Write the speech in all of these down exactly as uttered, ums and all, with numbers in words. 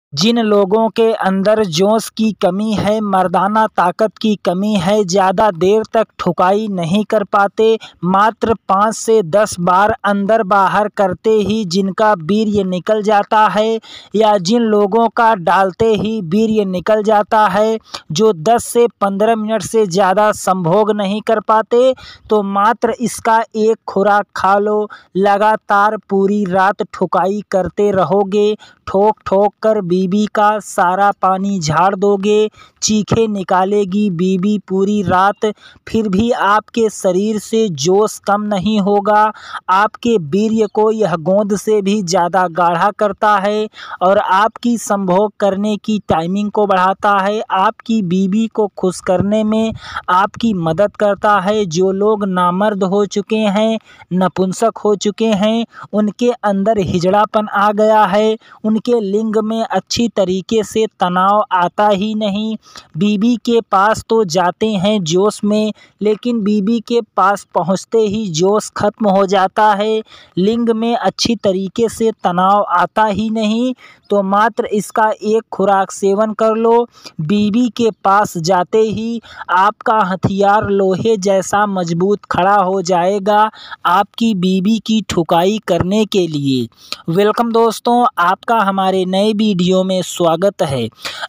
जिन लोगों के अंदर जोश की कमी है, मर्दाना ताकत की कमी है, ज़्यादा देर तक ठुकाई नहीं कर पाते, मात्र पाँच से दस बार अंदर बाहर करते ही जिनका वीर्य निकल जाता है, या जिन लोगों का डालते ही वीर्य निकल जाता है, जो दस से पंद्रह मिनट से ज़्यादा संभोग नहीं कर पाते, तो मात्र इसका एक खुराक खा लो। लगातार पूरी रात ठुकाई करते रहोगे, ठोक ठोक कर बीबी का सारा पानी झाड़ दोगे, चीखें निकालेगी बीबी पूरी रात, फिर भी आपके शरीर से जोश कम नहीं होगा। आपके वीर्य को यह गोंद से भी ज़्यादा गाढ़ा करता है और आपकी संभोग करने की टाइमिंग को बढ़ाता है, आपकी बीबी को खुश करने में आपकी मदद करता है। जो लोग नामर्द हो चुके हैं, नपुंसक हो चुके हैं, उनके अंदर हिजड़ापन आ गया है, उनके लिंग में अच्छी तरीके से तनाव आता ही नहीं, बीबी के पास तो जाते हैं जोश में, लेकिन बीबी के पास पहुंचते ही जोश खत्म हो जाता है, लिंग में अच्छी तरीके से तनाव आता ही नहीं, तो मात्र इसका एक खुराक सेवन कर लो। बीबी के पास जाते ही आपका हथियार लोहे जैसा मजबूत खड़ा हो जाएगा आपकी बीबी की ठुकाई करने के लिए। वेलकम दोस्तों, आपका हमारे नए वीडियो में स्वागत है।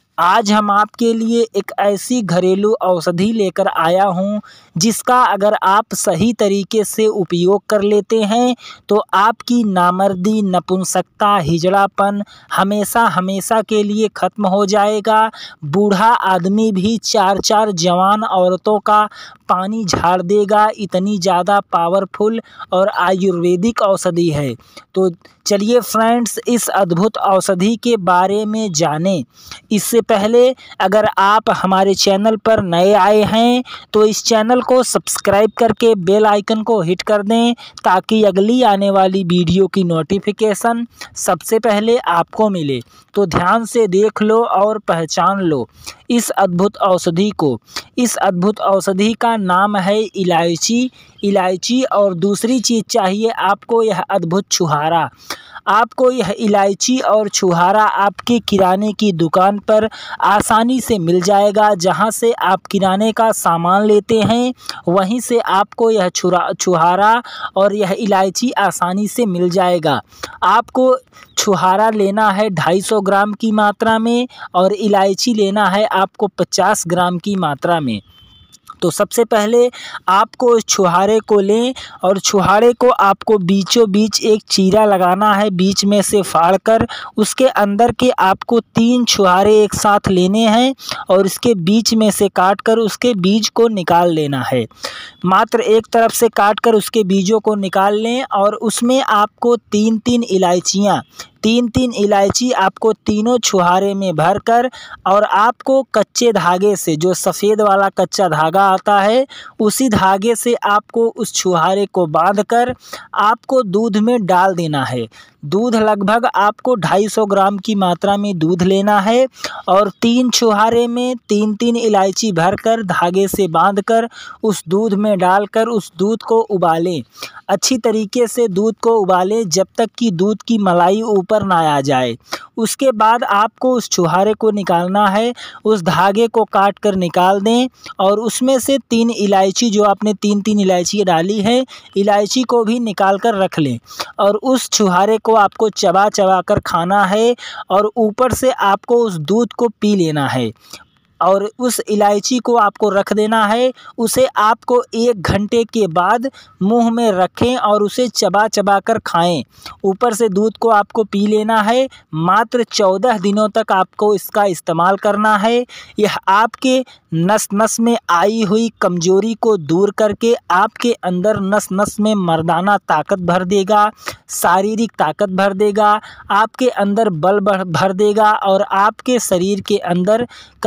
आज हम आपके लिए एक ऐसी घरेलू औषधि लेकर आया हूं, जिसका अगर आप सही तरीके से उपयोग कर लेते हैं तो आपकी नामर्दी, नपुंसकता, हिजड़ापन हमेशा हमेशा के लिए ख़त्म हो जाएगा। बूढ़ा आदमी भी चार चार जवान औरतों का पानी झाड़ देगा, इतनी ज़्यादा पावरफुल और आयुर्वेदिक औषधि है। तो चलिए फ्रेंड्स, इस अद्भुत औषधि के बारे में जानें। इससे पहले अगर आप हमारे चैनल पर नए आए हैं तो इस चैनल को सब्सक्राइब करके बेल आइकन को हिट कर दें, ताकि अगली आने वाली वीडियो की नोटिफिकेशन सबसे पहले आपको मिले। तो ध्यान से देख लो और पहचान लो इस अद्भुत औषधि को। इस अद्भुत औषधि का नाम है इलायची। इलायची और दूसरी चीज़ चाहिए आपको, यह अद्भुत छुहारा। आपको यह इलायची और छुहारा आपके किराने की दुकान पर आसानी से मिल जाएगा। जहां से आप किराने का सामान लेते हैं, वहीं से आपको यह छुरा छुहारा और यह इलायची आसानी से मिल जाएगा। आपको छुहारा लेना है ढाई सौ ग्राम की मात्रा में और इलायची लेना है आपको पचास ग्राम की मात्रा में। तो सबसे पहले आपको इस छुहारे को लें और छुहारे को आपको बीचों बीच एक चीरा लगाना है, बीच में से फाड़ कर उसके अंदर के आपको तीन छुहारे एक साथ लेने हैं और इसके बीच में से काट कर उसके बीज को निकाल लेना है। मात्र एक तरफ से काट कर उसके बीजों को निकाल लें और उसमें आपको तीन तीन इलायचियाँ तीन तीन इलायची आपको तीनों छुहारे में भरकर, और आपको कच्चे धागे से, जो सफ़ेद वाला कच्चा धागा आता है, उसी धागे से आपको उस छुहारे को बांधकर आपको दूध में डाल देना है। दूध लगभग आपको ढाई सौ ग्राम की मात्रा में दूध लेना है और तीन छुहारे में तीन तीन इलायची भरकर धागे से बांधकर उस दूध में डालकर उस दूध को उबालें। अच्छी तरीके से दूध को उबालें जब तक कि दूध की मलाई ऊपर ना आ जाए। उसके बाद आपको उस छुहारे को निकालना है, उस धागे को काट कर निकाल दें और उसमें से तीन इलायची, जो आपने तीन तीन इलायची डाली है, इलायची को भी निकाल कर रख लें और उस छुहारे को आपको चबा चबा कर खाना है और ऊपर से आपको उस दूध को पी लेना है और उस इलायची को आपको रख देना है। उसे आपको एक घंटे के बाद मुंह में रखें और उसे चबा चबा कर खाएं। ऊपर से दूध को आपको पी लेना है। मात्र चौदह दिनों तक आपको इसका इस्तेमाल करना है। यह आपके नस नस में आई हुई कमजोरी को दूर करके आपके अंदर नस नस में मर्दाना ताकत भर देगा, शारीरिक ताकत भर देगा, आपके अंदर बल भर देगा और आपके शरीर के अंदर कभी भी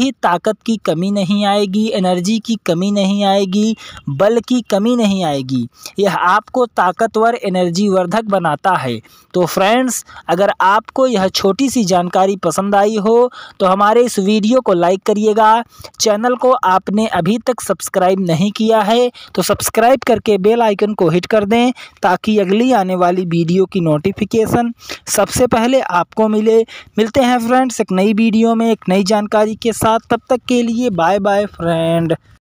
भी ताकत की कमी नहीं आएगी, एनर्जी की कमी नहीं आएगी, बल की कमी नहीं आएगी। यह आपको ताकतवर एनर्जी वर्धक बनाता है। तो फ्रेंड्स, अगर आपको यह छोटी सी जानकारी पसंद आई हो तो हमारे इस वीडियो को लाइक करिएगा। चैनल को आपने अभी तक सब्सक्राइब नहीं किया है तो सब्सक्राइब करके बेल आइकन को हिट कर दें, ताकि अगली आने वाली वीडियो की नोटिफिकेशन सबसे पहले आपको मिले। मिलते हैं फ्रेंड्स एक नई वीडियो में एक नई जानकारी के साथ। तब तक के लिए बाय बाय फ्रेंड।